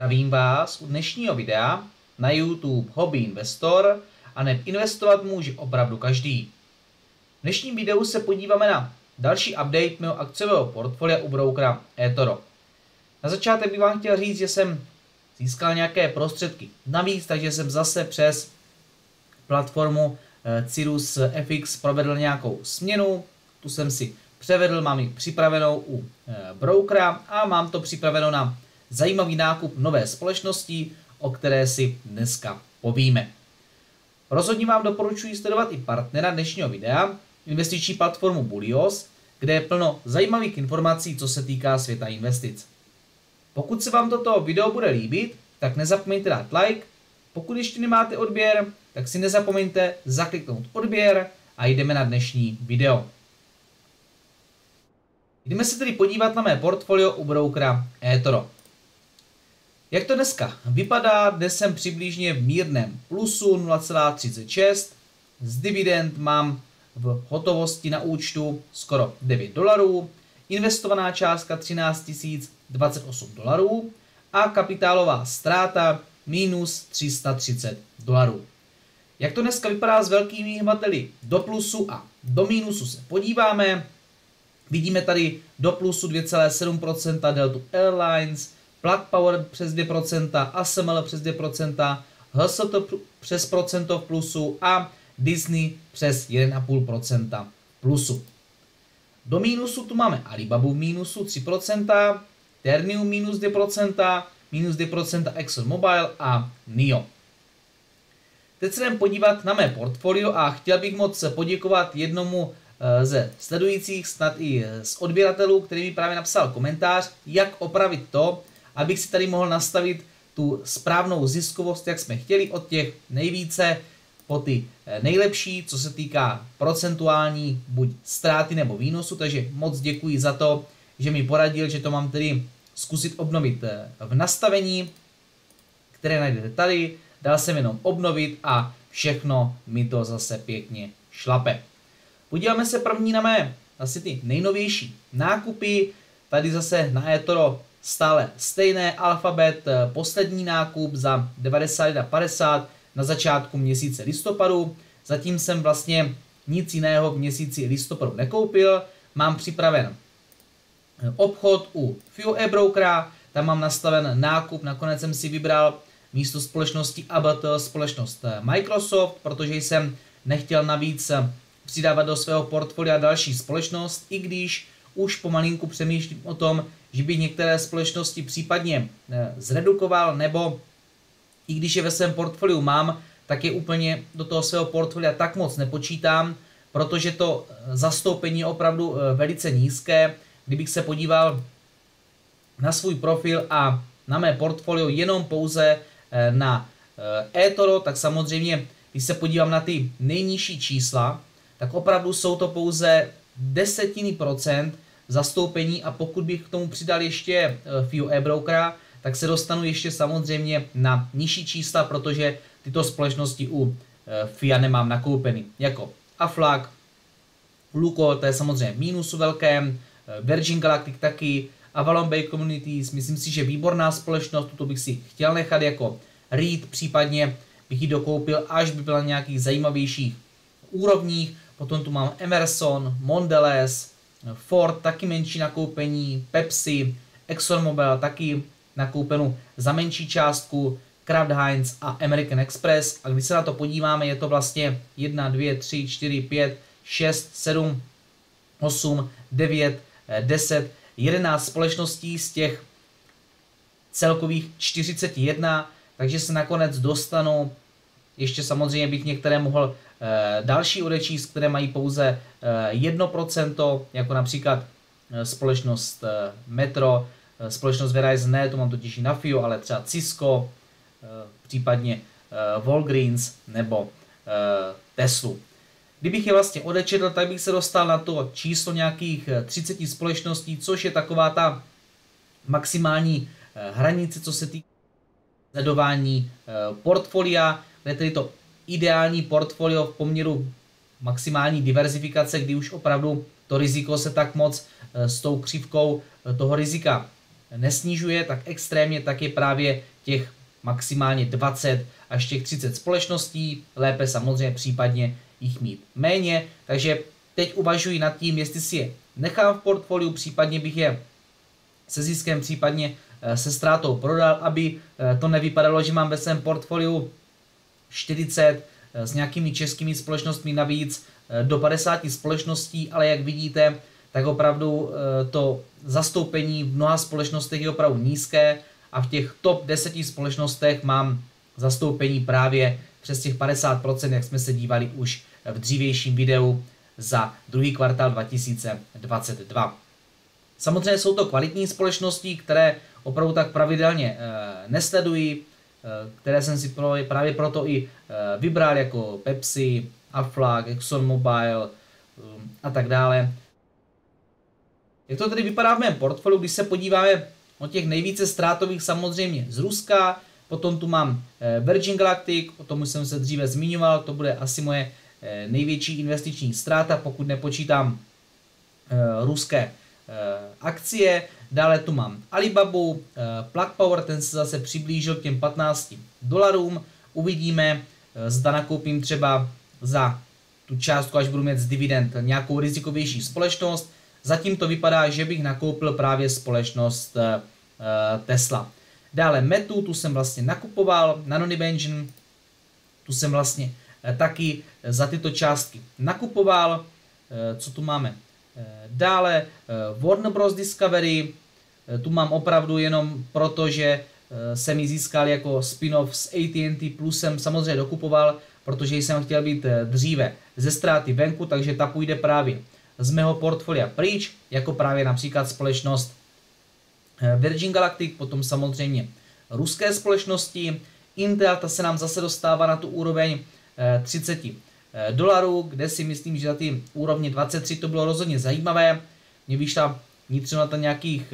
Zdravím vás u dnešního videa na YouTube Hobby Investor a neb investovat může opravdu každý. V dnešním videu se podíváme na další update mého akciového portfolia u brokera eToro. Na začátek bych vám chtěl říct, že jsem získal nějaké prostředky navíc, takže jsem zase přes platformu Cirrus FX provedl nějakou směnu. Tu jsem si převedl, mám ji připravenou u brokera a mám to připraveno na zajímavý nákup nové společnosti, o které si dneska povíme. Rozhodně vám doporučuji sledovat i partnera dnešního videa, investiční platformu Bullios, kde je plno zajímavých informací, co se týká světa investic. Pokud se vám toto video bude líbit, tak nezapomeňte dát like. Pokud ještě nemáte odběr, tak si nezapomeňte zakliknout odběr a jdeme na dnešní video. Jdeme se tedy podívat na mé portfolio u brokera eToro. Jak to dneska vypadá? Dnes jsem přibližně v mírném plusu 0,36. Z dividend mám v hotovosti na účtu skoro $9. Investovaná částka 13 028 $ a kapitálová ztráta minus $330. Jak to dneska vypadá s velkými hmateli do plusu a do mínusu se podíváme. Vidíme tady do plusu 2,7% Delta Airlines, Plug Power přes 2%, ASML přes 2%, HST přes procento v plusu a Disney přes 1,5% v plusu. Do mínusu tu máme Alibabu v mínusu 3%, Ternium minus 2%, minus 2% ExxonMobil a NIO. Teď se jdem podívat na mé portfolio a chtěl bych moc poděkovat jednomu ze sledujících, snad i z odběratelů, který mi právě napsal komentář, jak opravit to, abych si tady mohl nastavit tu správnou ziskovost, jak jsme chtěli, od těch nejvíce po ty nejlepší, co se týká procentuální buď ztráty nebo výnosu, takže moc děkuji za to, že mi poradil, že to mám tedy zkusit obnovit v nastavení, které najdete tady, dal jsem jenom obnovit a všechno mi to zase pěkně šlape. Podíváme se první na mé asi ty nejnovější nákupy, tady zase na eToro stále stejné, Alphabet, poslední nákup za 91,50 na začátku měsíce listopadu. Zatím jsem vlastně nic jiného v měsíci listopadu nekoupil. Mám připraven obchod u FIO eBrokera, tam mám nastaven nákup, nakonec jsem si vybral místo společnosti ABT společnost Microsoft, protože jsem nechtěl navíc přidávat do svého portfolia další společnost, i když už pomalinku přemýšlím o tom, že bych některé společnosti případně zredukoval, nebo i když je ve svém portfoliu mám, tak je úplně do toho svého portfolia tak moc nepočítám, protože to zastoupení je opravdu velice nízké. Kdybych se podíval na svůj profil a na mé portfolio jenom pouze na eToro, tak samozřejmě, když se podívám na ty nejnižší čísla, tak opravdu jsou to pouze desetiny procent zastoupení a pokud bych k tomu přidal ještě FIO eBrokera, tak se dostanu ještě samozřejmě na nižší čísla, protože tyto společnosti u FIA nemám nakoupeny, jako Aflac, Lukoil, to je samozřejmě v mínusu velkém, Virgin Galactic taky, Avalon Bay Communities, myslím si, že výborná společnost, tuto bych si chtěl nechat jako REIT, případně bych ji dokoupil, až by byla na nějakých zajímavějších úrovních. Potom tu mám Emerson, Mondelez, Ford, taky menší nakoupení, Pepsi, ExxonMobil taky nakoupenou za menší částku, Kraft Heinz a American Express. A když se na to podíváme, je to vlastně 1, 2, 3, 4, 5, 6, 7, 8, 9, 10, 11 společností z těch celkových 41, takže se nakonec dostanu. Ještě samozřejmě bych některé mohl další odečíst, které mají pouze 1%, jako například společnost Metro, společnost Verizon, ne, to mám totiž i na FIO, ale třeba Cisco, případně Walgreens nebo Teslu. Kdybych je vlastně odečetl, tak bych se dostal na to číslo nějakých 30 společností, což je taková ta maximální hranice, co se týká sledování portfolia, kde tedy to ideální portfolio v poměru maximální diverzifikace, kdy už opravdu to riziko se tak moc s tou křivkou toho rizika nesnižuje tak extrémně, tak je právě těch maximálně 20 až těch 30 společností, lépe samozřejmě případně jich mít méně, takže teď uvažuji nad tím, jestli si je nechám v portfoliu, případně bych je se ziskem, případně se ztrátou prodal, aby to nevypadalo, že mám ve svém portfoliu 40 s nějakými českými společnostmi navíc do 50 společností, ale jak vidíte, tak opravdu to zastoupení v mnoha společnostech je opravdu nízké a v těch top 10 společnostech mám zastoupení právě přes těch 50%, jak jsme se dívali už v dřívějším videu za druhý kvartál 2022. Samozřejmě jsou to kvalitní společnosti, které opravdu tak pravidelně nesledují, které jsem si právě proto i vybral, jako Pepsi, Aflac, ExxonMobil a tak dále. Jak to tedy vypadá v mém portfoliu, když se podíváme o těch nejvíce ztrátových samozřejmě z Ruska, potom tu mám Virgin Galactic, o tom už jsem se dříve zmiňoval, to bude asi moje největší investiční ztráta, pokud nepočítám ruské akcie. Dále tu mám Alibabu, Plug Power, ten se zase přiblížil k těm $15. Uvidíme, zda nakoupím třeba za tu částku, až budu mít z dividend, nějakou rizikovější společnost. Zatím to vypadá, že bych nakoupil právě společnost Tesla. Dále Metu, tu jsem vlastně nakupoval, Nano Dimension, tu jsem vlastně taky za tyto částky nakupoval. Co tu máme? Dále Warner Bros. Discovery, tu mám opravdu jenom proto, že jsem ji získal jako spin-off s AT&T, plus jsem samozřejmě dokupoval, protože jsem chtěl být dříve ze ztráty venku, takže ta půjde právě z mého portfolia pryč, jako právě například společnost Virgin Galactic, potom samozřejmě ruské společnosti. Intel, ta se nám zase dostává na tu úroveň $30, kde si myslím, že za ty úrovně 23 to bylo rozhodně zajímavé. Mě vyšla vnitřno na nějakých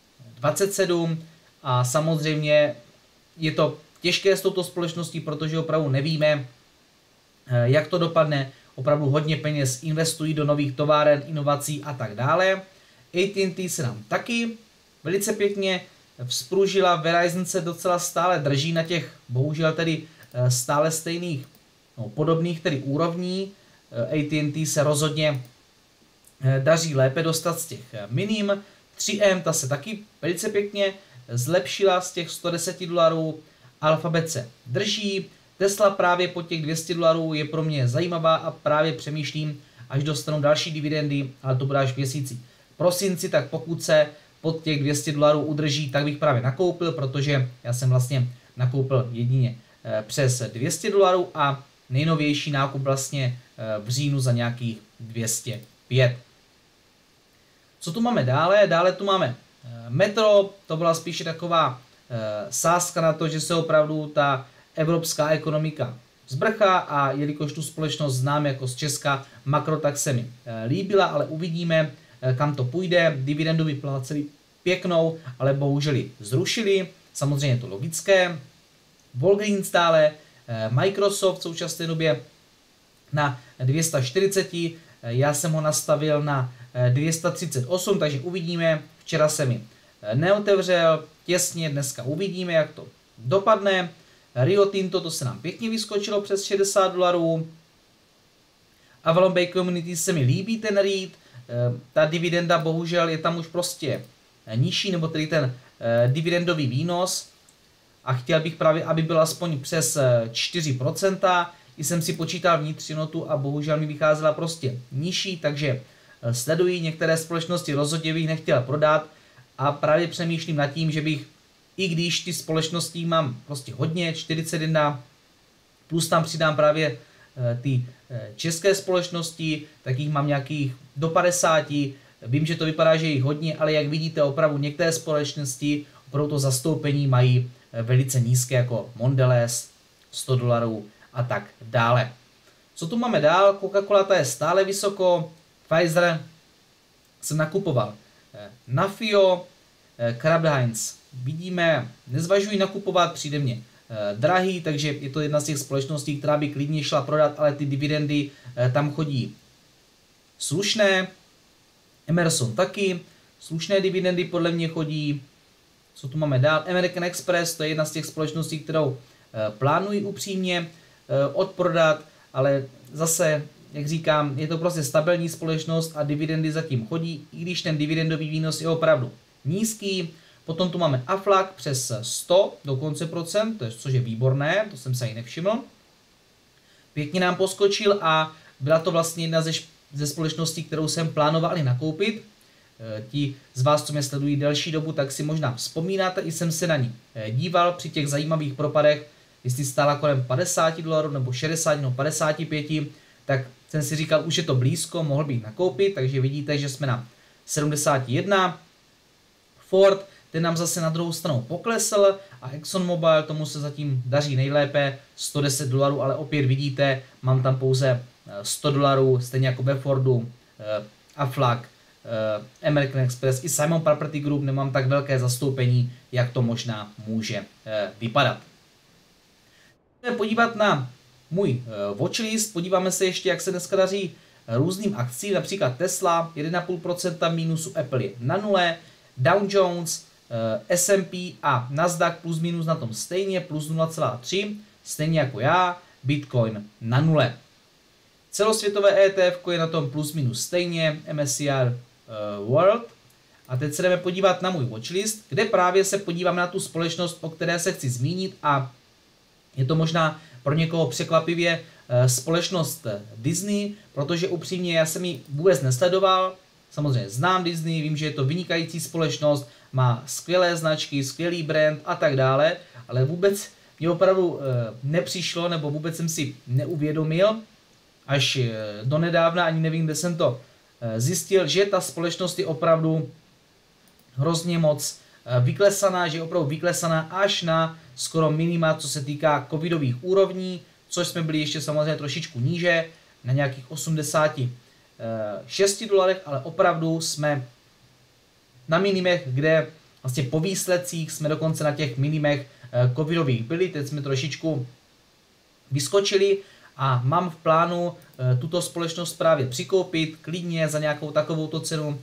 27 a samozřejmě je to těžké s touto společností, protože opravdu nevíme, jak to dopadne. Opravdu hodně peněz investují do nových továren, inovací a tak dále. AT&T se nám taky velice pěkně vzpružila, Verizon se docela stále drží na těch, bohužel tedy stále stejných, podobných tedy úrovní. AT&T se rozhodně daří lépe dostat z těch minim. 3M, ta se taky velice pěkně zlepšila z těch $110. Alphabet se drží. Tesla právě po těch $200 je pro mě zajímavá a právě přemýšlím, až dostanu další dividendy, ale to bude až v měsíci prosinci, tak pokud se pod těch $200 udrží, tak bych právě nakoupil, protože já jsem vlastně nakoupil jedině přes $200 a nejnovější nákup vlastně v říjnu za nějakých 205. Co tu máme dále? Dále tu máme Metro, to byla spíše taková sázka na to, že se opravdu ta evropská ekonomika zbrchá a jelikož tu společnost znám jako z Česka, Makro, tak se mi líbila, ale uvidíme, kam to půjde. Dividendu vypláceli pěknou, ale bohužel ji zrušili, samozřejmě je to logické. Walgreens dále, Microsoft v současné době na 240, já jsem ho nastavil na 238, takže uvidíme, včera se mi neotevřel, těsně dneska uvidíme, jak to dopadne. Rio Tinto, to se nám pěkně vyskočilo přes $60. Avalon Bay Community se mi líbí ten REIT, ta dividenda bohužel je tam už prostě nižší, nebo tedy ten dividendový výnos a chtěl bych právě, aby byl aspoň přes 4%, i jsem si počítal vnitřnotu a bohužel mi vycházela prostě nižší, takže sleduji některé společnosti, rozhodně bych nechtěl prodat a právě přemýšlím nad tím, že bych, i když ty společnosti mám prostě hodně, 41, plus tam přidám právě ty české společnosti, tak jich mám nějakých do 50, vím, že to vypadá, že jich hodně, ale jak vidíte, opravdu některé společnosti opravdu to zastoupení mají velice nízké, jako Mondelez, $100 a tak dále. Co tu máme dál? Coca-Cola, ta je stále vysoko, Pfizer jsem nakupoval. Nafio, Kraft Heinz, vidíme, nezvažuji nakupovat, přijde mně drahý, takže je to jedna z těch společností, která by klidně šla prodat, ale ty dividendy tam chodí slušné. Emerson taky, slušné dividendy podle mě chodí. Co tu máme dál? American Express, to je jedna z těch společností, kterou plánuji upřímně odprodat, ale zase, jak říkám, je to prostě stabilní společnost a dividendy zatím chodí, i když ten dividendový výnos je opravdu nízký. Potom tu máme Aflac přes 100 dokonce procent, což je výborné, to jsem se ani nevšiml. Pěkně nám poskočil a byla to vlastně jedna ze společností, kterou jsem plánoval i nakoupit. Ti z vás, co mě sledují delší dobu, tak si možná vzpomínáte, i jsem se na ní díval při těch zajímavých propadech, jestli stála kolem $50 nebo 60 nebo 55, tak jsem si říkal, už je to blízko, mohl bych nakoupit, takže vidíte, že jsme na 71. Ford, ten nám zase na druhou stranu poklesl a ExxonMobil, tomu se zatím daří nejlépe, $110, ale opět vidíte, mám tam pouze $100, stejně jako ve Fordu, Aflac, American Express i Simon Property Group nemám tak velké zastoupení, jak to možná může vypadat. Budeme podívat na můj watchlist, podíváme se ještě, jak se dneska daří různým akcím, například Tesla 1,5% mínusu, Apple je na nule, Dow Jones, S&P a Nasdaq plus minus na tom stejně, plus 0,3, stejně jako já, Bitcoin na nule. Celosvětové ETF je na tom plus minus stejně, MSCI World. A teď se jdeme podívat na můj watchlist, kde právě se podívám na tu společnost, o které se chci zmínit, a je to možná pro někoho překvapivě společnost Disney, protože upřímně já jsem ji vůbec nesledoval. Samozřejmě znám Disney, vím, že je to vynikající společnost, má skvělé značky, skvělý brand a tak dále, ale vůbec mě opravdu nepřišlo, nebo vůbec jsem si neuvědomil, až donedávna, ani nevím, kde jsem to zjistil, že ta společnost je opravdu hrozně moc vyklesaná, že je opravdu vyklesaná až na skoro minima, co se týká covidových úrovní, což jsme byli ještě samozřejmě trošičku níže, na nějakých $86, ale opravdu jsme na minimech, kde vlastně po výsledcích jsme dokonce na těch minimech covidových byli, teď jsme trošičku vyskočili a mám v plánu tuto společnost právě přikoupit klidně za nějakou takovouto cenu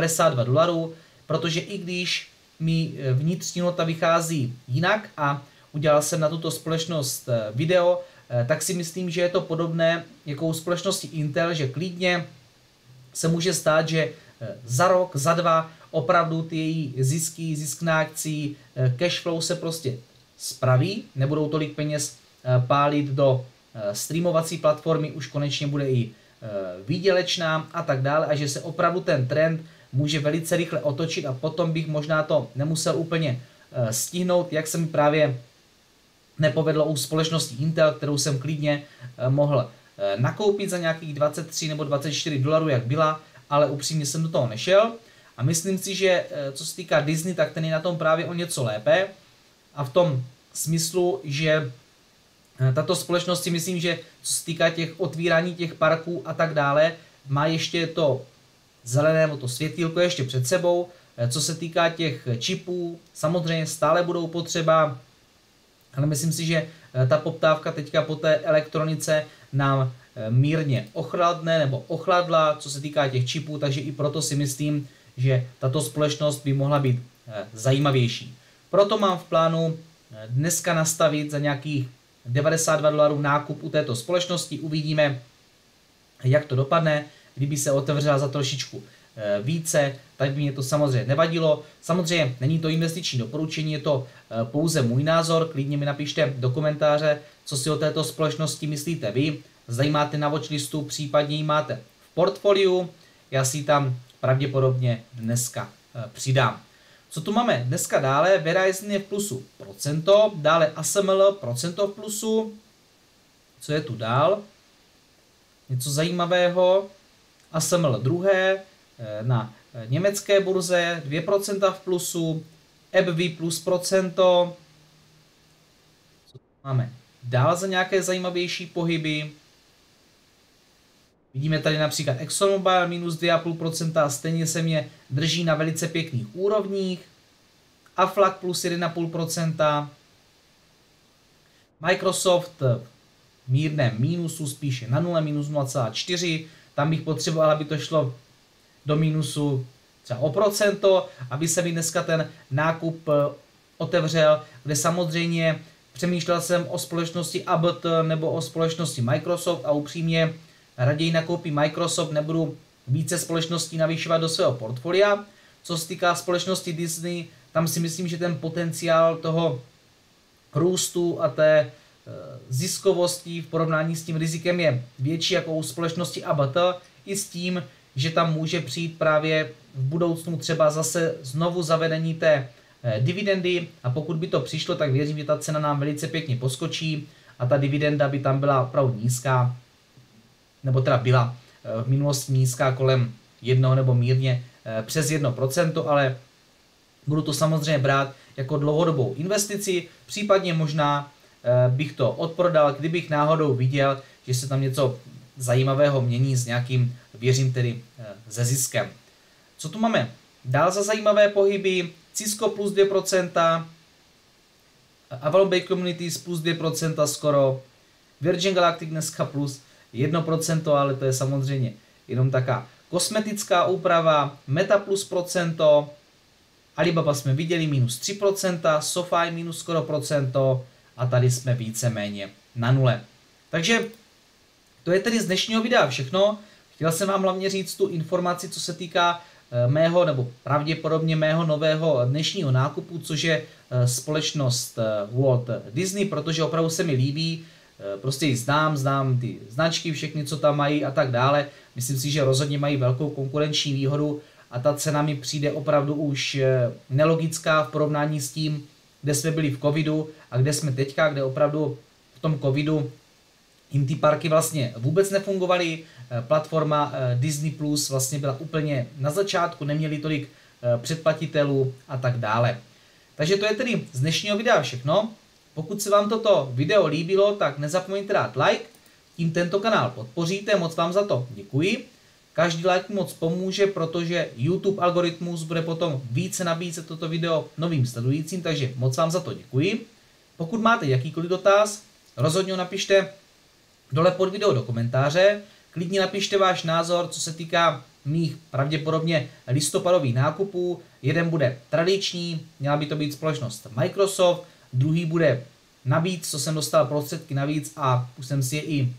$92, protože i když mi vnitřní nota vychází jinak a udělal jsem na tuto společnost video, tak si myslím, že je to podobné jako u společnosti Intel, že klidně se může stát, že za rok, za dva opravdu ty její zisky, zisk na akcí, cash flow se prostě spraví, nebudou tolik peněz pálit do streamovací platformy, už konečně bude i výdělečná a tak dále, a že se opravdu ten trend může velice rychle otočit a potom bych možná to nemusel úplně stihnout, jak se mi právě nepovedlo u společnosti Intel, kterou jsem klidně mohl nakoupit za nějakých 23 nebo $24, jak byla, ale upřímně jsem do toho nešel. A myslím si, že co se týká Disney, tak ten je na tom právě o něco lépe. A v tom smyslu, že tato společnost si myslím, že co se týká těch otvírání těch parků a tak dále, má ještě to zelené, nebo to světýlko ještě před sebou. Co se týká těch čipů, samozřejmě stále budou potřeba, ale myslím si, že ta poptávka teďka po té elektronice nám mírně ochladne nebo ochladla, co se týká těch čipů, takže i proto si myslím, že tato společnost by mohla být zajímavější. Proto mám v plánu dneska nastavit za nějakých $92 nákup u této společnosti. Uvidíme, jak to dopadne. Kdyby se otevřela za trošičku více, tak by mě to samozřejmě nevadilo. Samozřejmě není to investiční doporučení, je to pouze můj názor. Klidně mi napište do komentáře, co si o této společnosti myslíte vy. Zda ji máte na watchlistu, případně ji máte v portfoliu. Já si ji tam pravděpodobně dneska přidám. Co tu máme dneska dále? Verizon je v plusu procento, dále ASML procento v plusu. Co je tu dál? Něco zajímavého. ASML druhé na německé burze 2% v plusu, AbbVie plus procento. Co máme dál za nějaké zajímavější pohyby? Vidíme tady například ExxonMobil minus 2,5%, stejně se mě drží na velice pěkných úrovních. Aflac plus 1,5%. Microsoft v mírném mínusu, spíše na nule, minus 0,4%. Tam bych potřeboval, aby to šlo do mínusu třeba o procento, aby se mi dneska ten nákup otevřel, kde samozřejmě přemýšlel jsem o společnosti ABT nebo o společnosti Microsoft a upřímně raději nakoupím Microsoft, nebudu více společností navyšovat do svého portfolia. Co se týká společnosti Disney, tam si myslím, že ten potenciál toho růstu a té ziskovosti v porovnání s tím rizikem je větší jako u společnosti ABT, i s tím, že tam může přijít právě v budoucnu třeba zase znovu zavedení té dividendy a pokud by to přišlo, tak věřím, že ta cena nám velice pěkně poskočí a ta dividenda by tam byla opravdu nízká, nebo teda byla v minulosti nízká kolem 1 nebo mírně přes 1%, ale budu to samozřejmě brát jako dlouhodobou investici, případně možná bych to odprodal, kdybych náhodou viděl, že se tam něco zajímavého mění s nějakým, věřím tedy, se ziskem. Co tu máme dál za zajímavé pohyby? Cisco plus 2%, Avalon Bay Communities plus 2% skoro, Virgin Galactic dneska plus 1%, ale to je samozřejmě jenom taká kosmetická úprava, Meta plus procento, Alibaba jsme viděli minus 3%, SoFi minus skoro procento a tady jsme víceméně na nule. Takže to je tedy z dnešního videa všechno. Chtěl jsem vám hlavně říct tu informaci, co se týká mého, nebo pravděpodobně mého nového dnešního nákupu, což je společnost Walt Disney, protože opravdu se mi líbí, prostě ji znám ty značky, všechny, co tam mají a tak dále. Myslím si, že rozhodně mají velkou konkurenční výhodu a ta cena mi přijde opravdu už nelogická v porovnání s tím, kde jsme byli v covidu a kde jsme teďka, kde opravdu v tom covidu jim ty parky vlastně vůbec nefungovaly, platforma Disney Plus vlastně byla úplně na začátku, neměli tolik předplatitelů a tak dále. Takže to je tedy z dnešního videa všechno. Pokud se vám toto video líbilo, tak nezapomeňte dát like, tím tento kanál podpoříte, moc vám za to děkuji. Každý like moc pomůže, protože YouTube algoritmus bude potom více nabízet toto video novým sledujícím, takže moc vám za to děkuji. Pokud máte jakýkoliv dotaz, rozhodně ho napište dole pod video do komentáře. Klidně napište váš názor, co se týká mých pravděpodobně listopadových nákupů. Jeden bude tradiční, měla by to být společnost Microsoft, druhý bude navíc, co jsem dostal prostředky navíc a už jsem si je i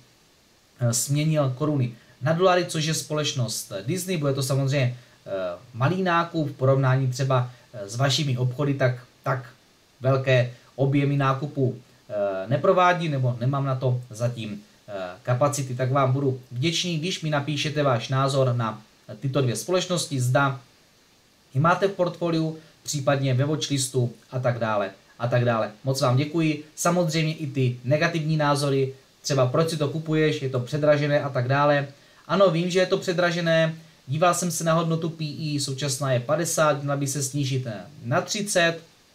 směnil koruny na dolary, což je společnost Disney. Bude to samozřejmě malý nákup v porovnání třeba s vašimi obchody, tak velké objemy nákupu neprovádím nebo nemám na to zatím kapacity, tak vám budu vděčný, když mi napíšete váš názor na tyto dvě společnosti, zda je máte v portfoliu, případně ve watchlistu a tak dále a tak dále. Moc vám děkuji, samozřejmě i ty negativní názory, třeba proč si to kupuješ, je to předražené a tak dále. Ano, vím, že je to předražené, díval jsem se na hodnotu PE, současná je 50, měla by se snížit na 30.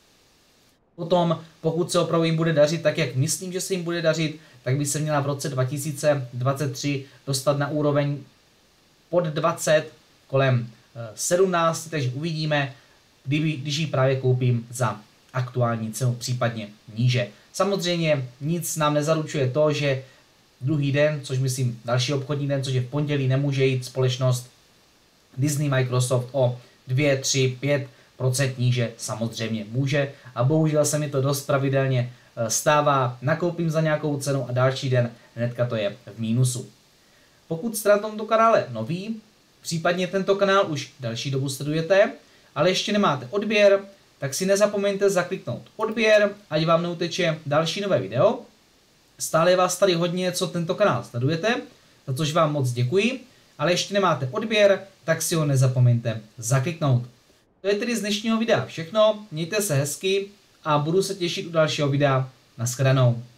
Potom, pokud se opravdu jim bude dařit tak, jak myslím, že se jim bude dařit, tak by se měla v roce 2023 dostat na úroveň pod 20, kolem 17, takže uvidíme, když ji právě koupím za aktuální cenu, případně níže. Samozřejmě nic nám nezaručuje to, že druhý den, což myslím další obchodní den, což je v pondělí, nemůže jít společnost Disney Microsoft o 2, 3, 5% níže, samozřejmě může a bohužel se mi to dost pravidelně stává, nakoupím za nějakou cenu a další den hnedka to je v mínusu. Pokud jste na tomto kanále nový, případně tento kanál už další dobu sledujete, ale ještě nemáte odběr, tak si nezapomeňte zakliknout odběr, ať vám neuteče další nové video. Stále je vás tady hodně, co tento kanál sledujete, za což vám moc děkuji, ale ještě nemáte odběr, tak si ho nezapomeňte zakliknout. To je tedy z dnešního videa všechno, mějte se hezky a budu se těšit u dalšího videa. Nashledanou.